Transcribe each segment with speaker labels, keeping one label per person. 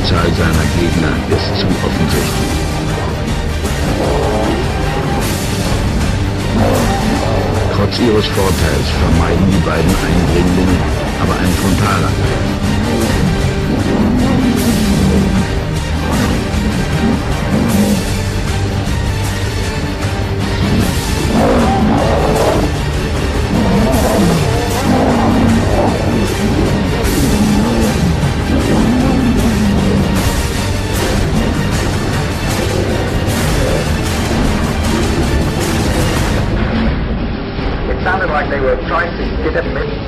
Speaker 1: Unterzahl seiner Gegner ist zu offensichtlich. Trotz ihres Vorteils vermeiden die beiden Eindringlinge aber einen Frontalangriff.
Speaker 2: It sounded like they were trying to get him in.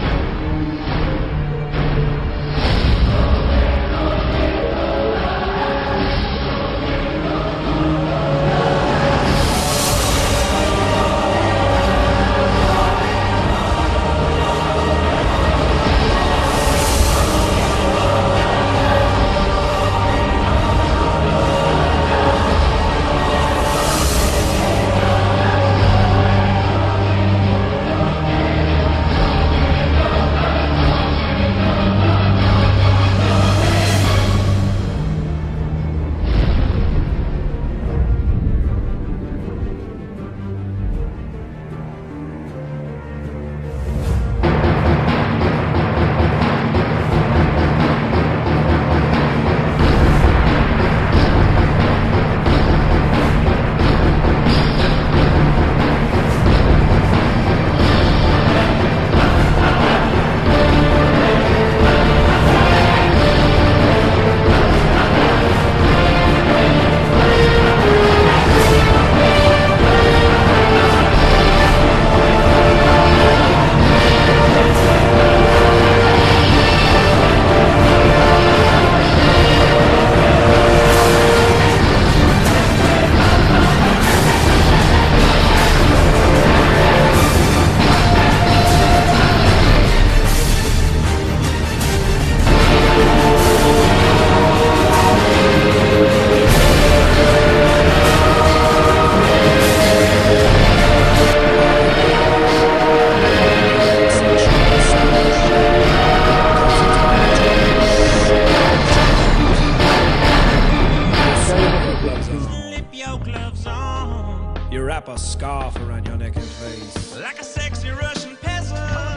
Speaker 3: You wrap a scarf around your neck and face,
Speaker 4: like a sexy Russian peasant,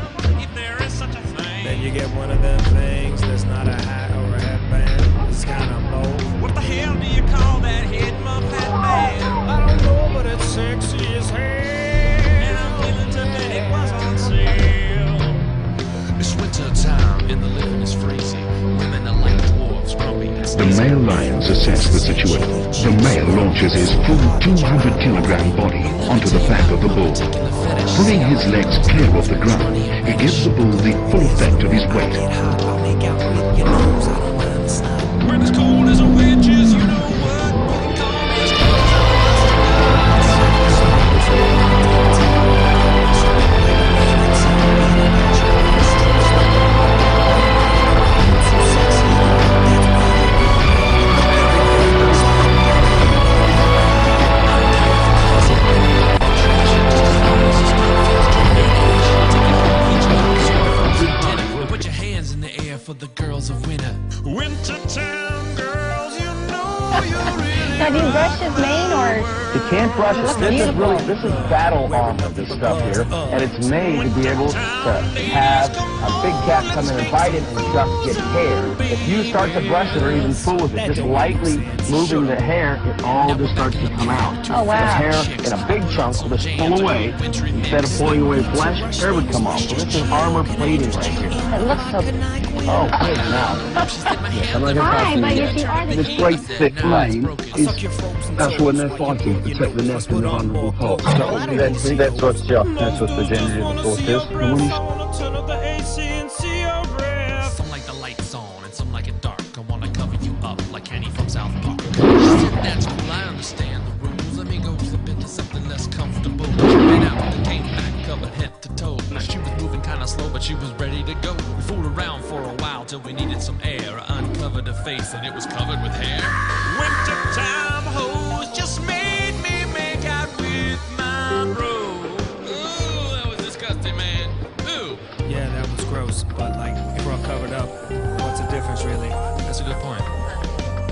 Speaker 4: if there is such a thing.
Speaker 3: then you get one of them things that's not a hat or a headband. It's kind of both.
Speaker 4: What the hell do you call that head muff headband?
Speaker 3: I don't know, but it's sexy as hell.
Speaker 4: And I'm willing to bet it was on sale.
Speaker 5: It's winter time and the living is freezing. Women are like dwarves, grumpy and
Speaker 1: The male lions assess the situation. The male launches his full 200-kilogram body onto the back of the bull. Pulling his legs clear of the ground, he gives the bull the full effect of his weight.
Speaker 4: When it's cold as a witch's, you know what? You can call me as cold as for the girls of winter. Wintertown girls, you know you really.
Speaker 6: Now, do you brush his mane or?
Speaker 2: You can't brush it. This is battle armor, this stuff here, and it's made to be able to have a big cat come in and bite it and just get hair. If you start to brush it or even fool with it, just lightly moving the hair, it all just starts to come out.
Speaker 6: Oh, wow.
Speaker 2: The hair in a big chunk will just pull away. Instead of pulling away flesh, hair would come off. So this is armor plating right here.
Speaker 6: It looks so.
Speaker 2: Oh, good now.
Speaker 6: Hi, but you see, are the
Speaker 7: This great thick mane is that's when they're fighting to protect the nest and the vulnerable parts.
Speaker 2: That's what the gender of the force is.
Speaker 7: And when you
Speaker 5: some like the lights on and some like it dark. I wanna cover you up like Kenny from South Park. That's cool, I understand the rules. Let me go flip into something less comfortable. Ran out and came back covered head to toe. Now she was moving kinda slow, but she was ready to go. We fooled around for a while till we needed some air. I uncovered her face and it was covered with hair.
Speaker 4: Wintertime hoes just made me make out with my bro.
Speaker 5: Ooh, that was disgusting, man. Ooh.
Speaker 3: Yeah, that was gross, but like, if we're all covered up, what's the difference really?
Speaker 5: That's a good point.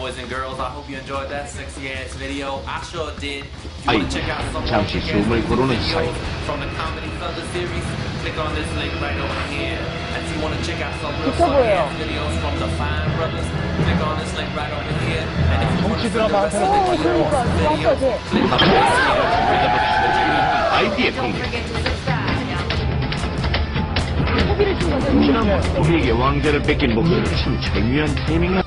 Speaker 5: boys and girls, I hope you enjoyed that sexy ass video. I sure did. If you want to check out some more
Speaker 1: 잠시
Speaker 5: kick-ass
Speaker 1: 숨을 고르는 사이.
Speaker 5: videos from the Comedy Thunder series, click on this link right over here. And if you want to check out some real funny ass videos from the Fine Brothers, click on this link right over here. And if you want to see the rest of the video, click on
Speaker 1: 아이디의 통계. 지난번 우리에게 왕자를 뺏긴 목소리 참 절묘한 타이밍이야.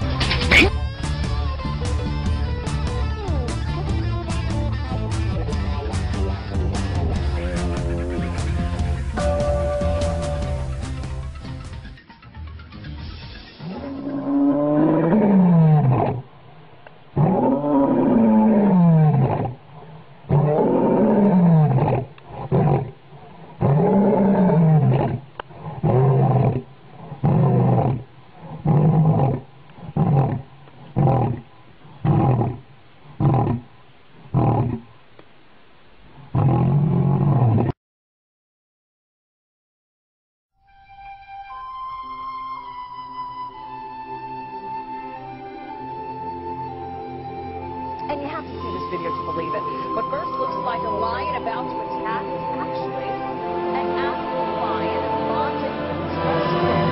Speaker 8: And you have to see this video to believe it. What first looks like a lion about to attack is actually an actual lion bonded with its rescue.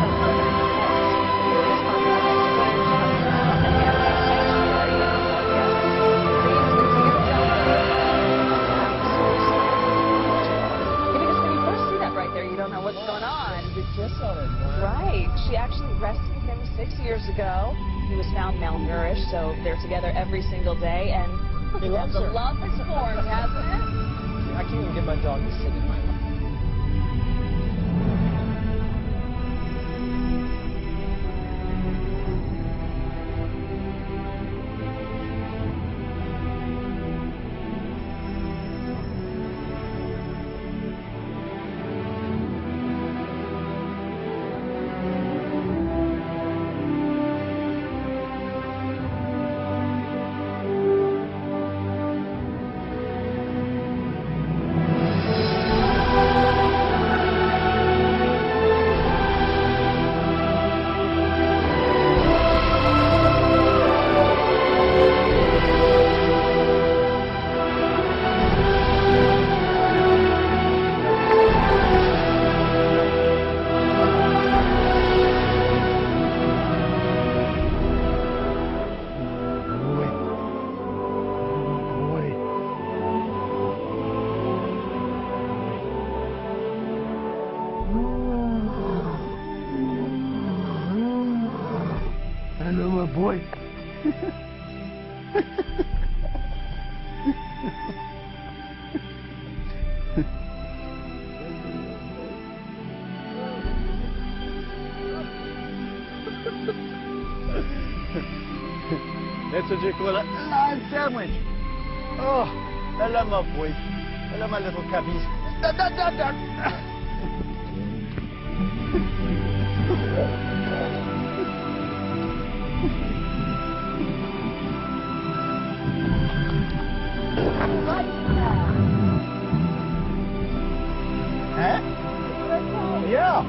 Speaker 8: Because when you first see that right there, you don't know what's going on. Right. She actually rescued him 6 years ago. He was found malnourished, so they're together every single day, and the love has formed, hasn't it?
Speaker 2: I can't even get my dog to sit in my lap.
Speaker 7: Hello, my boy.
Speaker 2: That's what you call a lion sandwich. Oh, hello, my boy. Hello, my little cubbies. Da, da, da, da. Huh? Yeah.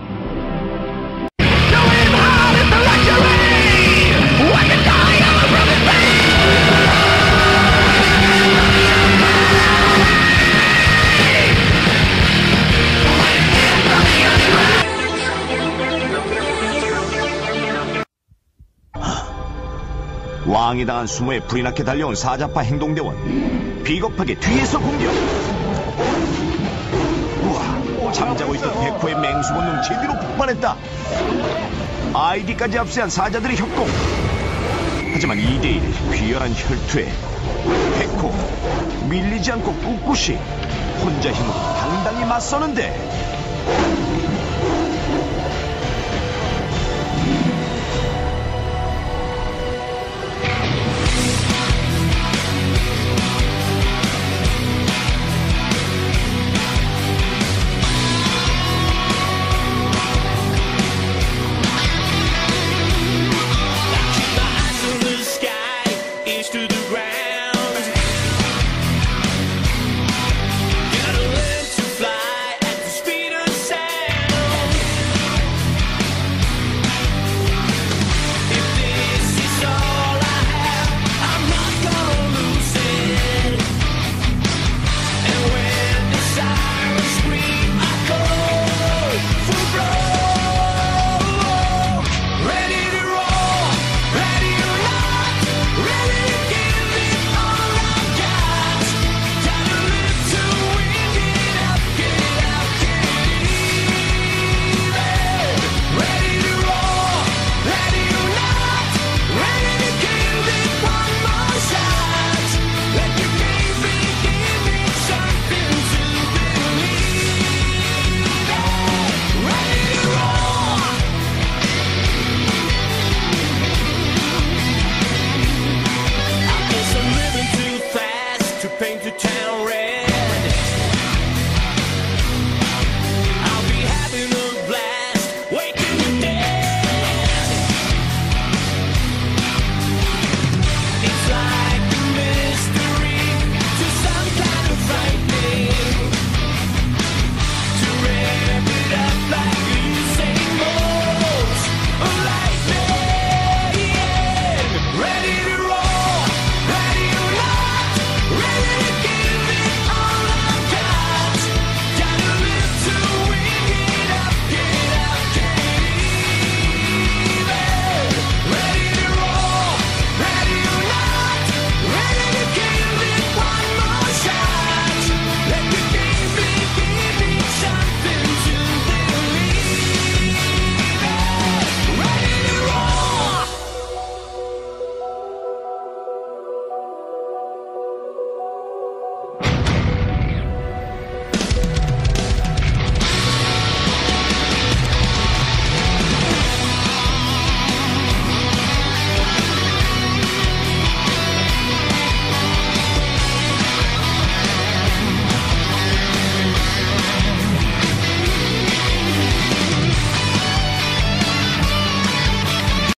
Speaker 9: 왕이 당한 수모에 불이 나게 달려온 사자파 행동대원. 비겁하게 뒤에서 공격. 우와, 잠자고 있던 백호의 맹수 본능 제대로 폭발했다. 아이디까지 압수한 사자들의 협공. 하지만 2대1 귀열한 혈투에 백호 밀리지 않고 꿋꿋이 혼자 힘으로 당당히 맞서는데